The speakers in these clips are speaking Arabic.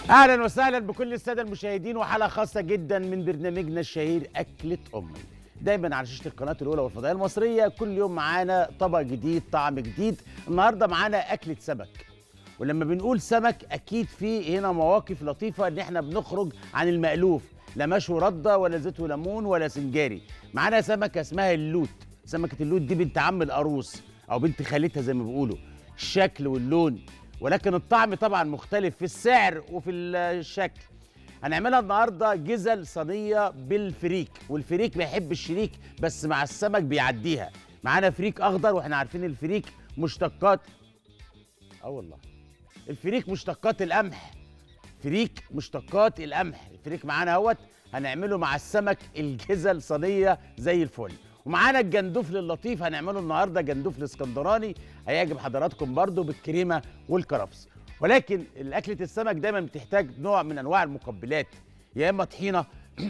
اهلا وسهلا بكل الساده المشاهدين وحلقه خاصه جدا من برنامجنا الشهير اكله امي. دايما على شاشه القناه الاولى والفضائيه المصريه كل يوم معانا طبق جديد طعم جديد. النهارده معانا اكله سمك، ولما بنقول سمك اكيد في هنا مواقف لطيفه ان احنا بنخرج عن المألوف، لا مشوي رده ولا زيت وليمون ولا سنجاري. معانا سمكه اسمها اللوت. سمكه اللوت دي بنت عم القاروص او بنت خالتها زي ما بيقولوا، الشكل واللون، ولكن الطعم طبعا مختلف في السعر وفي الشكل. هنعملها النهارده جزل صينيه بالفريك، والفريك بيحب الشريك بس مع السمك بيعديها. معانا فريك اخضر، واحنا عارفين الفريك مشتقات والله الفريك مشتقات القمح. فريك مشتقات القمح، الفريك معانا اهوت. هنعمله مع السمك الجزل صينيه زي الفل. ومعانا الجندفل اللطيف هنعمله النهارده جندفل اسكندراني، هيعجب حضراتكم برضو بالكريمه والكرفس. ولكن اكله السمك دايما بتحتاج نوع من انواع المقبلات، يا اما طحينه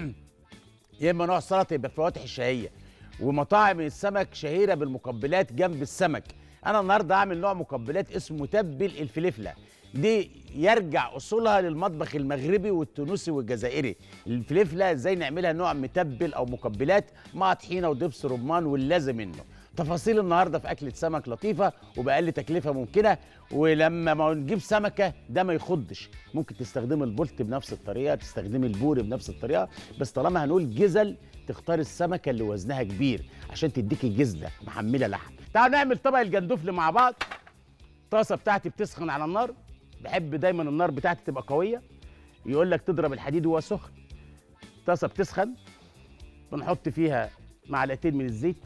يا اما نوع سلطه يبقى فواتح الشهيه. ومطاعم السمك شهيره بالمقبلات جنب السمك. انا النهارده هعمل نوع مقبلات اسمه متبل الفلفله. دي يرجع اصولها للمطبخ المغربي والتونسي والجزائري. الفلفله ازاي نعملها نوع متبل او مقبلات مع طحينه ودبس رمان واللازم منه. تفاصيل النهارده في اكله سمك لطيفه وباقل تكلفه ممكنه. ولما ما نجيب سمكه ده ما يخضش، ممكن تستخدم البلط بنفس الطريقه، تستخدم البوري بنفس الطريقه، بس طالما هنقول جزل تختار السمكه اللي وزنها كبير عشان تديكي جزله محمله لحم. تعالوا نعمل طبق الجندفل مع بعض. الطاسه بتاعتي بتسخن على النار، بحب دايما النار بتاعتي تبقى قويه، يقول لك تضرب الحديد وهو سخن. الطاسه بتسخن، بنحط فيها معلقتين من الزيت.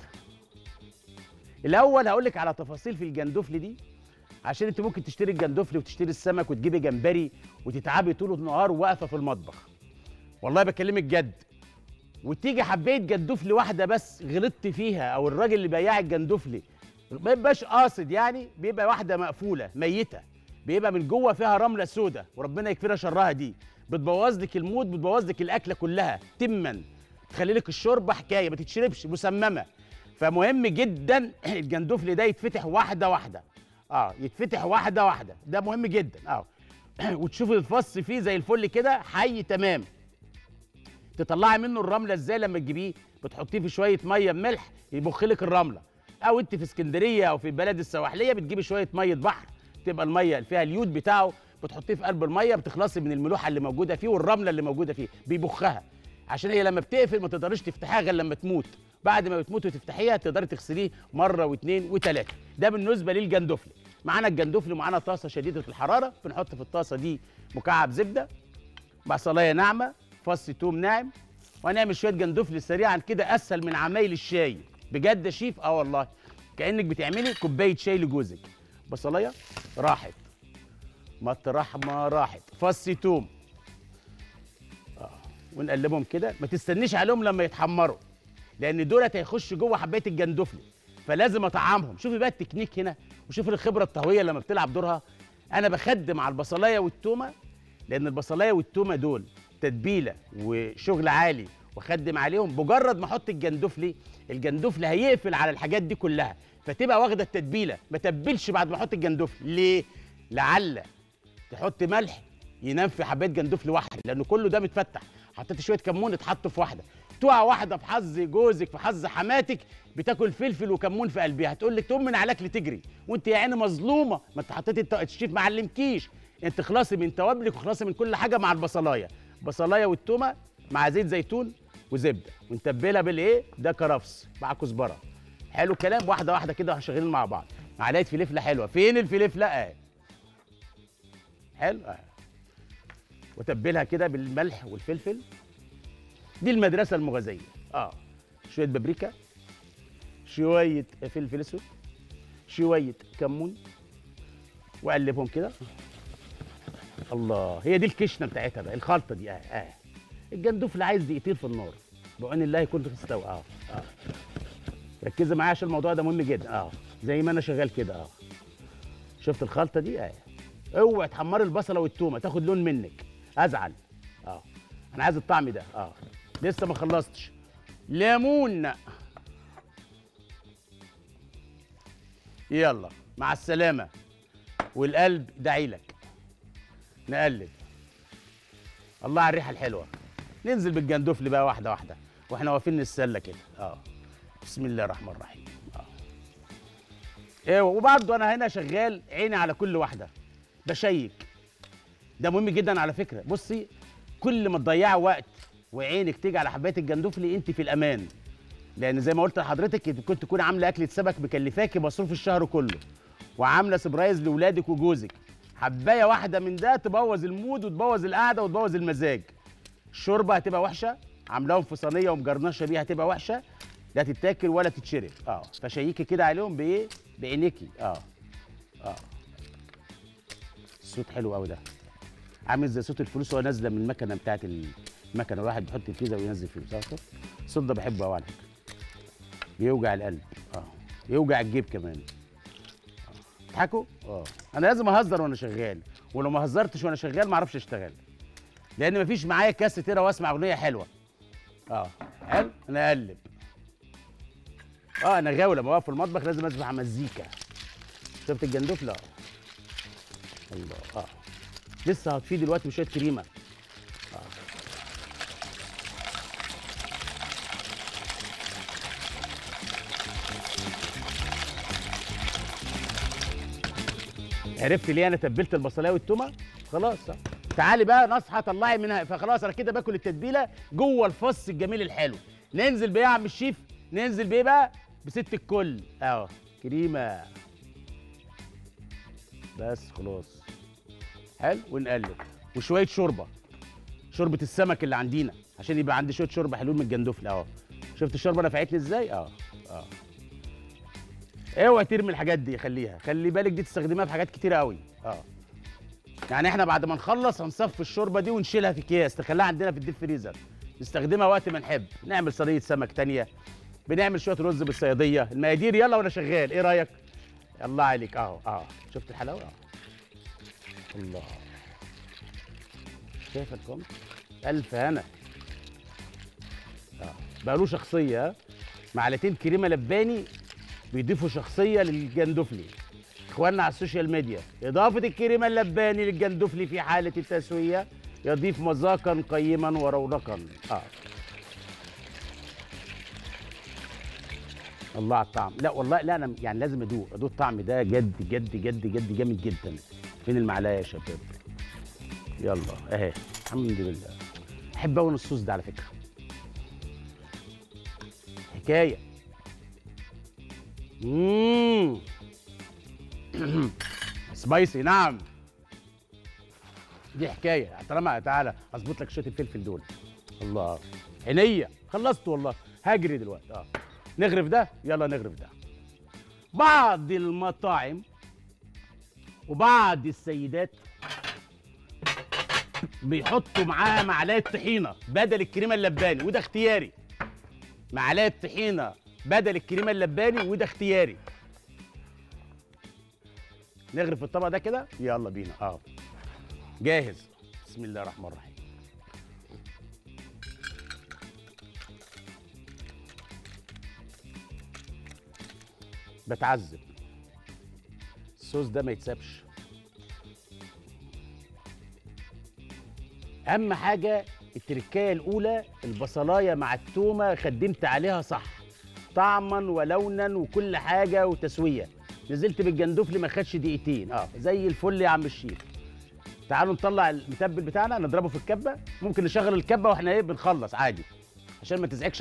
الاول هقول لك على تفاصيل في الجندفل دي، عشان انت ممكن تشتري الجندفل وتشتري السمك وتجيبي جمبري وتتعبي طول النهار واقفه في المطبخ، والله بكلمك جد. وتيجي حبيت جندفل واحده بس غلطت فيها، او الراجل اللي بياع الجندفل ما يبقاش قاصد، يعني بيبقى واحده مقفوله ميته، بيبقى من جوه فيها رمله سودة وربنا يكفينا شرها. دي بتبوظ لك المود، بتبوظ لك الاكله كلها تما، تخلي لك الشوربه حكايه ما تتشربش، مسممه. فمهم جدا الجندفل ده يتفتح واحده واحده، يتفتح واحده واحده، ده مهم جدا. وتشوفي الفص فيه زي الفل كده حي تمام. تطلعي منه الرمله ازاي؟ لما تجيبيه بتحطيه في شويه ميه بملح يبخ لك الرمله، او انت في اسكندريه او في البلد السواحليه بتجيبي شويه ميه بحر تبقى الميه اللي فيها اليود بتاعه، بتحطيه في قلب الميه، بتخلصي من الملوحه اللي موجوده فيه والرمله اللي موجوده فيه، بيبخها. عشان هي لما بتقفل ما تقدريش تفتحيها غير لما تموت. بعد ما بتموت وتفتحيها تقدري تغسليه مره واثنين وثلاثه. ده بالنسبه للجندفل. معانا الجندفل ومعانا طاسه شديده الحراره، بنحط في الطاسه دي مكعب زبده، بصلايه ناعمه، فص توم ناعم، وهنعمل شويه جندفل سريعا كده، اسهل من عمايل الشاي بجد يا شيف. والله كانك بتعملي كوبايه شاي لجوزك. بصلايه راحت، مطرح ما راحت، فص توم، ونقلبهم كده. ما تستنيش عليهم لما يتحمروا، لان دولت هيخشوا جوه حبايه الجندفل، فلازم اطعمهم. شوفي بقى التكنيك هنا، وشوفي الخبره الطهويه لما بتلعب دورها. انا بخدم على البصلايه والتومه، لان البصلايه والتومه دول تتبيله وشغل عالي، واخدم عليهم. بمجرد ما احط الجندفل هيقفل على الحاجات دي كلها، فتبقى واخده التتبيله. ما تبلش بعد ما احط الجندفل ليه؟ لعل تحط ملح ينام في حبايه جندفل واحده، لانه كله ده متفتح. حطيت شويه كمون اتحطوا في واحده، تقع واحده في حظ جوزك، في حظ حماتك بتاكل فلفل وكمون في قلبها، هتقول لك تقوم من على الاكل تجري، وانت يا عيني مظلومه. ما انت حطيتي الشيف ما علمكيش. انت خلاصي من توابلك وخلاصي من كل حاجه مع البصلايه. البصلايه والتومه مع زيت زيتون وزبده، ونتبلها بالايه ده؟ كرفس مع كزبره. حلو الكلام. واحده واحده كده شغالين مع بعض. معلقه فلفله حلوه، فين الفلفله؟ حلو. وتبلها كده بالملح والفلفل. دي المدرسه المغازيه. شويه بابريكا، شويه فلفل اسود، شويه كمون، وقلبهم كده. الله، هي دي الكشنه بتاعتها بقى، الخلطه دي. الجندفل عايز دقيقتين في النار، بعون الله يكون استوى. ركزي معايا عشان الموضوع ده مهم جدا. زي ما انا شغال كده. شفت الخلطه دي؟ اوعي تحمري البصله والتومه تاخد لون منك، ازعل. انا عايز الطعم ده. لسه ما خلصتش. ليمون. يلا مع السلامه، والقلب داعي لك. نقلب الله على الريحه الحلوه. ننزل بالجندفل بقى واحده واحده واحنا واقفين نتسلى كده. بسم الله الرحمن الرحيم. ايه، وبرضه انا هنا شغال عيني على كل واحده بشيك. ده مهم جدا على فكره. بصي، كل ما تضيعي وقت وعينك تيجي على حبايه الجندفلي انت في الامان، لان زي ما قلت لحضرتك انت كنت تكون عامله اكله سمك مكلفاكي مصروف الشهر كله، وعامله سبرايز لاولادك وجوزك. حبايه واحده من ده تبوظ المود وتبوظ القعده وتبوظ المزاج. الشوربه هتبقى وحشه، عاملاهم في صينيه ومجرنشه بيها هتبقى وحشه، لا تتاكل ولا تتشرب. فشيكي كده عليهم بايه؟ بعينيكي. الصوت حلو قوي ده، عامل زي صوت الفلوس وهي نازله من المكنه بتاعت المكنه، الواحد بيحط الفيزا وينزل فلوس. الصوت ده بحبه قوي على فكره، بيوجع القلب. يوجع الجيب كمان. تضحكوا؟ انا لازم اهزر وانا شغال، ولو ما هزرتش وانا شغال ما اعرفش اشتغل، لان مفيش معايا كاسه كده واسمع اغنيه حلوه. حلو، انا اقلب. انا غاوي لما اقف في المطبخ لازم اسمع مزيكا. شفت الجندفله؟ الله. لسه هطفيه دلوقتي بشويه كريمه. عرفت ليه انا تبلت البصلايه والتومه؟ خلاص. تعالي بقى نصحى طلعي منها، فخلاص انا كده باكل التتبيله جوه الفص الجميل الحلو. ننزل بايه يا عم الشيف؟ ننزل بايه بقى؟ بست الكل. كريمه بس خلاص. حلو، ونقلب. وشويه شوربه السمك اللي عندنا، عشان يبقى عندي شويه شوربه حلوين من الجندفل. شفت الشوربه نفعتني ازاي؟ اوعي ترمي الحاجات دي، خلي بالك دي تستخدمها في حاجات كتيره قوي. يعني احنا بعد ما نخلص هنصفي الشوربه دي ونشيلها في اكياس نخليها عندنا في الديب فريزر، نستخدمها وقت ما نحب، نعمل صينيه سمك تانية، بنعمل شويه رز بالصياديه. المقادير يلا وانا شغال، ايه رايك؟ الله عليك. شفت الحلاوه؟ الله. شايف الكم؟ الف هنا. بقى له شخصيه. معلقتين كريمه لباني بيضيفوا شخصيه للجندفلي. اخواننا على السوشيال ميديا، اضافه الكريمه اللباني للجندفلي في حاله التسويه يضيف مذاقا قيما ورونقا. الله على الطعم. لا والله، لا انا يعني لازم ادوق الطعم ده جد جد جد جد جامد جدا. فين المعلقه يا شباب؟ يلا اهي. الحمد لله. احب قوي الصوص ده على فكره، حكايه. سبايسي. نعم، دي حكايه. طالما تعالى اظبط لك شويه الفلفل دول. الله، عينيا. خلصت والله، هجري دلوقتي. نغرف ده، يلا نغرف ده. بعض المطاعم وبعض السيدات بيحطوا معاها معلقه طحينه بدل الكريمه اللباني، وده اختياري. معلقه طحينه بدل الكريمه اللباني، وده اختياري. نغرف الطبق ده كده، يلا بينا. جاهز. بسم الله الرحمن الرحيم. بتعذب، الصوص ده ما يتسابش. اهم حاجه التركايه الاولى، البصلايه مع التومه خدمت عليها صح، طعما ولونا وكل حاجه وتسويه. نزلت بالجندفل ما خدش دقيقتين. زي الفل يا عم الشيف. تعالوا نطلع المتبل بتاعنا نضربه في الكبه. ممكن نشغل الكبه واحنا بنخلص عادي عشان ما تزعجش